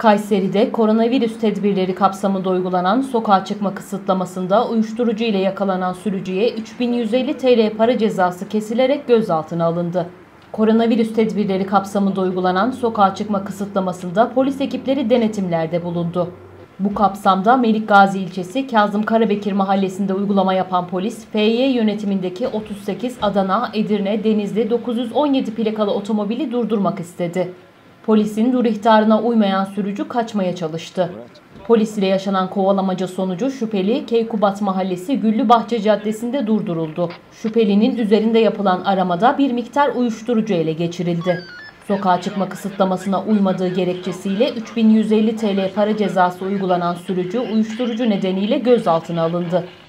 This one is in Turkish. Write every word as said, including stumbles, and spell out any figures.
Kayseri'de koronavirüs tedbirleri kapsamında uygulanan sokağa çıkma kısıtlamasında uyuşturucu ile yakalanan sürücüye üç bin yüz elli TL para cezası kesilerek gözaltına alındı. Koronavirüs tedbirleri kapsamında uygulanan sokağa çıkma kısıtlamasında polis ekipleri denetimlerde bulundu. Bu kapsamda Melikgazi ilçesi Kazım Karabekir mahallesinde uygulama yapan polis, F Y yönetimindeki otuz sekiz Adana, Edirne, Denizli dokuz yüz on yedi plakalı otomobili durdurmak istedi. Polisin dur ihtarına uymayan sürücü kaçmaya çalıştı. Polis ile yaşanan kovalamaca sonucu şüpheli Keykubat Mahallesi Güllübahçe Caddesi'nde durduruldu. Şüphelinin üzerinde yapılan aramada bir miktar uyuşturucu ele geçirildi. Sokağa çıkma kısıtlamasına uymadığı gerekçesiyle üç bin yüz elli TL para cezası uygulanan sürücü uyuşturucu nedeniyle gözaltına alındı.